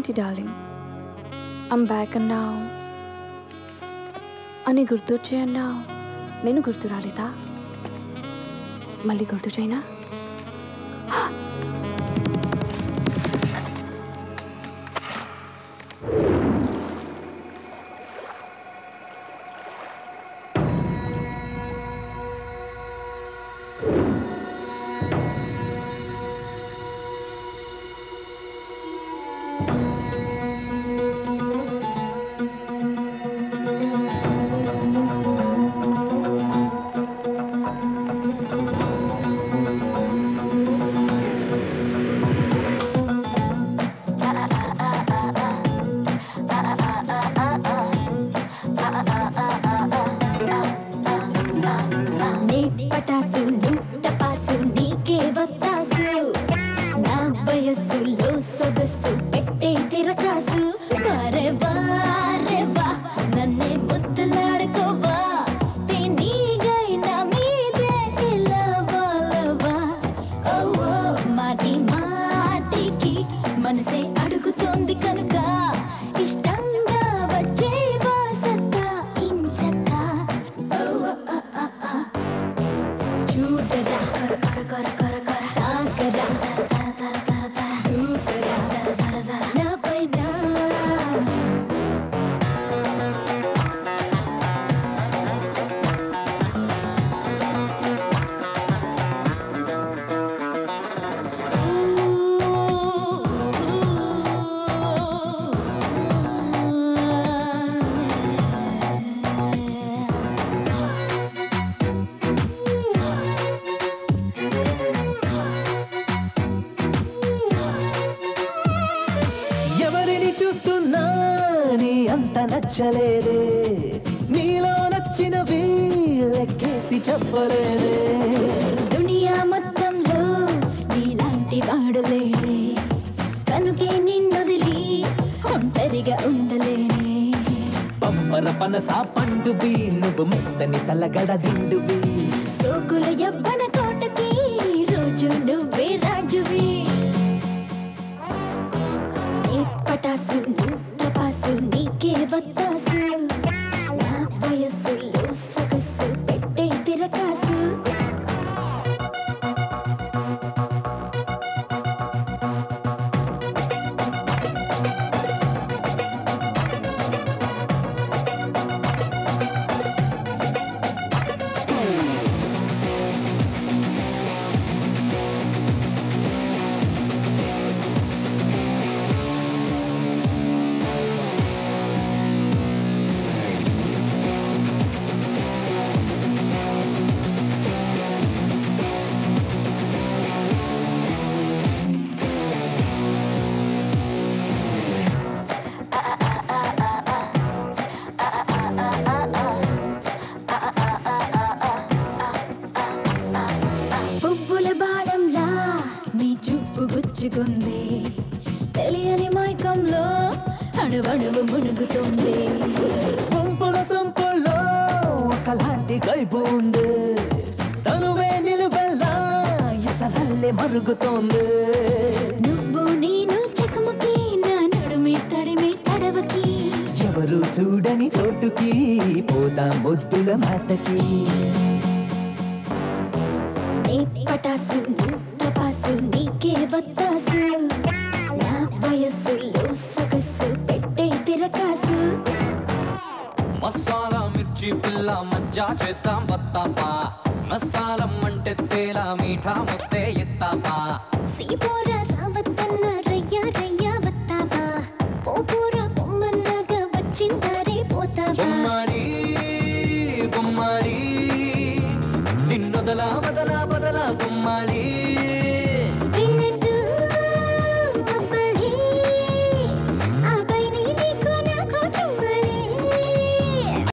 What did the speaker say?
ఏంటి darling, I'm back అన్నావు అని గుర్తొచ్చాయన్నావు. నేను గుర్తు రాలేదా? మళ్ళీ గుర్తు చేయనా? పటాసు టపాసు నీకే వత్తాసు, నా వయస్సులో సొగసు పెట్టే తిరకాసు. వారే వారేవా నన్నే ముద్దులాడుకోవా, తినీగైనా మీదే ఇలా వాళ్ళవా. ఓ మాటి మాటికి మనసే అడుగుతోంది కనుక ఇష్టంగా వచ్చేవా సత్తా ఇంచక్క. చూడరా కర కర కర కర కర తాకరా తర తర తర తర తర దూకరా జర జర జర నా పైన. ఎవరిని చూస్తున్నా నీ అంత నచ్చలేదే, నీలో నచ్చిన లెక్కేసి చెప్పలేదే. దునియా మొత్తంలో నీలాంటి వాడు లేడే, కనుకే నిన్నొదిలి ఒంటరిగా ఉండలేనే. పంపర పనస పండువి నువ్వు మెత్తని తలగడ దిండువి, సోకుల యవ్వన కోటకి రోజు నువ్వే రాజువి. నీ పటాసు టపాసు నీకే వత్తాసు, నా వయస్సులో సొగసు పెట్టే తిరకాసు. పువ్వుల బాణంలా నీ చూపు గుచ్చుకుంది, తెలియని మైకంలో అణువణువు మునుగుతుంది. సొంపుల సొంపుల్లో ఒకలాంటి కైపు ఉంది, తనువే నిలువెల్లా ఎసరల్లే మరుగుతోంది. నువ్వు నేను చకమకి నా నడుమి తడిమి తడవకి, ఎవరు చూడని చోటుకి పోదాం ముద్దుల మాటకి. నీ పటాసు టపాసు నీకే వత్తాసు, నా వయస్సులో సొగసు పెట్టే తిరకాసు. మసాలా మిర్చి పిల్ల మజ్జా చేద్దాం వత్తాపా, మసాలం అంటే తేలా మీఠా ముత్తే ఎత్తాపా. సీపోరా రావత్తన్న రయ్యా రయ్యా వత్తావా, పోపోరా పొమ్మన్నాగా వచ్చిందారే పోతావా. గుమ్మడి గుమ్మడి నిన్నొదలా బదలా బదలా గుమ్మడి.